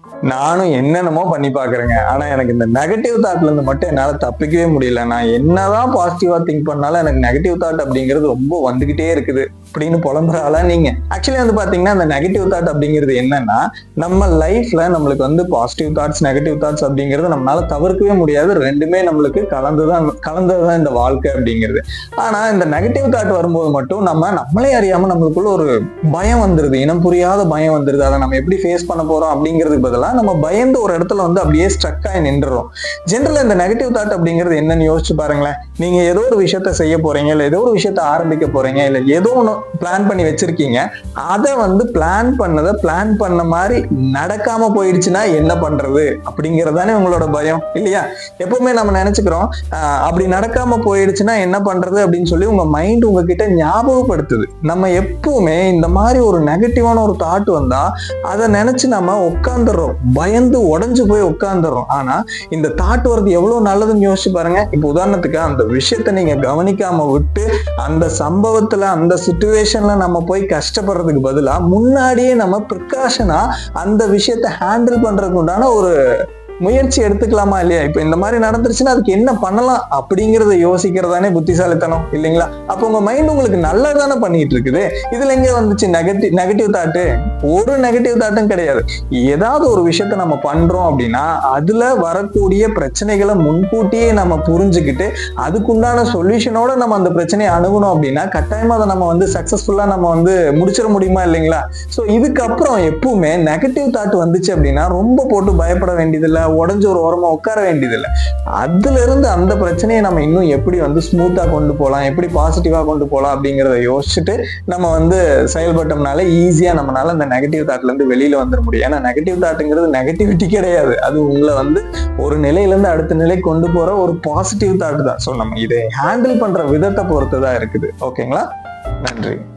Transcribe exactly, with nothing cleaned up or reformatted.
நானும் என்னென்னமோ பண்ணி பாக்குறேங்க. ஆனா எனக்கு இந்த நெகட்டிவ் தாட்ல இருந்து மட்டும் என்னால தப்பிக்கவே முடியல. நான் என்னதான் பாசிட்டிவா திங்க் பண்ணாலும் எனக்கு நெகட்டிவ் தாட் அப்படிங்கிறது ரொம்ப வந்துகிட்டே இருக்குது அப்படின்னு புலம்புறாளா நீங்க? ஆக்சுவலி வந்து பாத்தீங்கன்னா அந்த நெகட்டிவ் தாட் அப்படிங்கிறது என்னன்னா, நம்ம லைஃப்ல நம்மளுக்கு வந்து பாசிட்டிவ் தாட்ஸ் நெகட்டிவ் தாட்ஸ் அப்படிங்கிறது நம்மளால தவிர்க்கவே முடியாது. ரெண்டுமே நம்மளுக்கு கலந்துதான் கலந்ததுதான் இந்த வாழ்க்கை அப்படிங்கிறது. ஆனா இந்த நெகட்டிவ் தாட் வரும்போது மட்டும் நம்ம நம்மளே அறியாம நம்மளுக்குள்ள ஒரு பயம் வந்துருது, இனம் புரியாத பயம் வந்துருது. அதை நம்ம எப்படி ஃபேஸ் பண்ண போறோம் அப்படிங்கிறதுக்கு பதிலா நம்ம பயந்து ஒரு இடத்துல வந்து அப்படியே ஸ்ட்ரக் ஆகி நின்றுறோம். ஜென்ரலா இந்த நெகட்டிவ் தாட் அப்படிங்கிறது என்னன்னு யோசிச்சு பாருங்களேன். நீங்க ஏதோ ஒரு விஷயத்த செய்ய போறீங்க, இல்ல ஏதோ ஒரு விஷயத்த ஆரம்பிக்க போறீங்க, இல்ல ஏதோ ஒண்ணு பிளான் பண்ணி வச்சிருக்கீங்க. அதை வந்து பிளான் பண்ணதை பிளான் பண்ண மாதிரி நடக்காம போயிடுச்சுன்னா என்ன பண்றது அப்படிங்கறதானே உங்களோட பயம் இல்லையா? எப்பவுமே நம்ம நினைச்சுக்கிறோம் ஆஹ் அப்படி நடக்காம போயிடுச்சுன்னா என்ன பண்றது அப்படின்னு சொல்லி உங்க மைண்ட் உங்ககிட்ட ஞாபகப்படுத்துது. நம்ம எப்பவுமே இந்த மாதிரி ஒரு நெகட்டிவான ஒரு தாட் வந்தா அதை நினைச்சு நம்ம உட்காந்துடுறோம், பயந்து உடஞ்சு போய் உட்காந்துடுறோம். ஆனா இந்த தாட் வர்றது எவ்வளவு நல்லதுன்னு யோசிச்சு பாருங்க. இப்ப உதாரணத்துக்கு அந்த விஷயத்த நீங்க கவனிக்காம விட்டு அந்த சம்பவத்துல அந்த சிச்சுவேஷன்ல நம்ம போய் கஷ்டப்படுறதுக்கு பதிலா முன்னாடியே நம்ம ப்ரிகாஷனா அந்த விஷயத்த ஹேண்டில் பண்றதுக்கு உண்டான ஒரு முயற்சி எடுத்துக்கலாமா இல்லையா? இப்ப இந்த மாதிரி நடந்துருச்சுன்னா அதுக்கு என்ன பண்ணலாம் அப்படிங்கறத யோசிக்கிறதானே புத்திசாலித்தனம் இல்லைங்களா? அப்ப உங்க மைண்ட் உங்களுக்கு நல்லதானே பண்ணிட்டு இருக்குது. இதுல எங்க வந்துச்சு நெகட்டிவ் நெகட்டிவ் தாட்டு? ஒரு நெகட்டிவ் தாட்டும் கிடையாது. ஏதாவது ஒரு விஷயத்த நம்ம பண்றோம் அப்படின்னா அதுல வரக்கூடிய பிரச்சனைகளை முன்கூட்டியே நம்ம புரிஞ்சுக்கிட்டு அதுக்குண்டான சொல்யூஷனோட நம்ம அந்த பிரச்சனையை அணுகணும் அப்படின்னா கட்டாயமா அதை நம்ம வந்து சக்சஸ்ஃபுல்லா நம்ம வந்து முடிச்சிட முடியுமா இல்லைங்களா? சோ இதுக்கப்புறம் எப்பவுமே நெகட்டிவ் தாட் வந்துச்சு அப்படின்னா ரொம்ப போட்டு பயப்பட வேண்டியதில்லை, உடஞ்சு ஒரு ஓரமா உட்கார வேண்டியதில்லை. அதுல இருந்து அந்த பிரச்சனையை நம்ம இன்னும் எப்படி வந்து ஸ்மூத்தா கொண்டு போகலாம், எப்படி பாசிட்டிவா கொண்டு போகலாம் அப்படிங்கிறத யோசிச்சுட்டு நம்ம வந்து செயல்பட்டோம்னால ஈஸியா நம்மளால அந்த நெகட்டிவ் தாட்ல இருந்து வெளியில வந்துட முடியும். ஏன்னா நெகட்டிவ் தாட்டுங்கிறது நெகட்டிவிட்டி கிடையாது, அது உங்களை வந்து ஒரு நிலையில இருந்து அடுத்த நிலை கொண்டு போற ஒரு பாசிட்டிவ் தாட் தான். ஸோ நம்ம இதை ஹேண்டில் பண்ற விதத்தை பொறுத்து தான் இருக்குது. ஓகேங்களா? நன்றி.